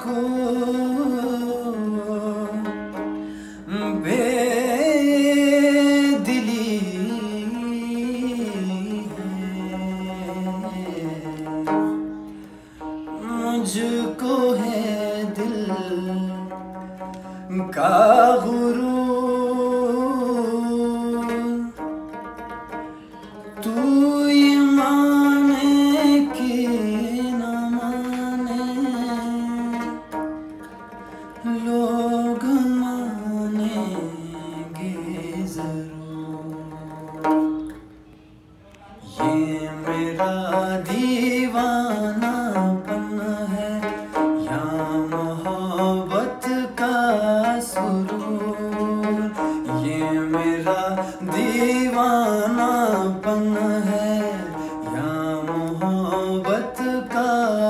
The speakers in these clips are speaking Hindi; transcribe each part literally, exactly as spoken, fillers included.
को बेदिली है, मुझको है दिल का गुरूर। तू ये माने कि न माने, लोग मानेंगे जरूर। ये मेरा दीवानापन है या मोहब्बत का सुरूर। ये मेरा दीवानापन है या मोहब्बत का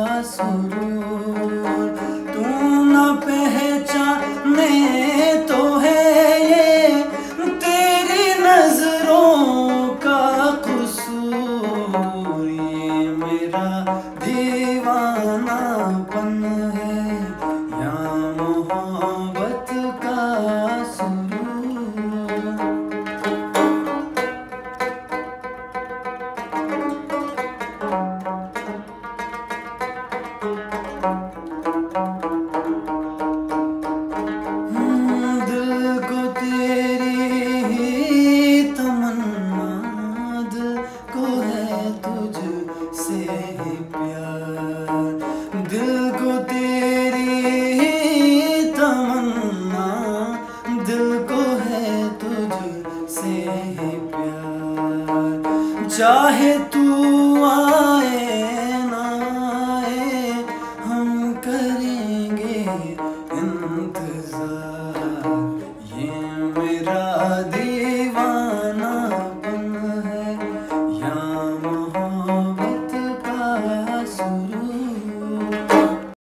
सुरूर। तू न पहचाने तो है ये तेरी नजरों का कसूर। ये मेरा दीवानापन है या मोहब्बत का सुरूर। दिल को तेरी ही तमन्ना, दिल को है तुझसे ही प्यार। दिल को तेरी ही तमन्ना, दिल को है तुझसे ही प्यार। चाहे तू आए ना आए, हम करेंगे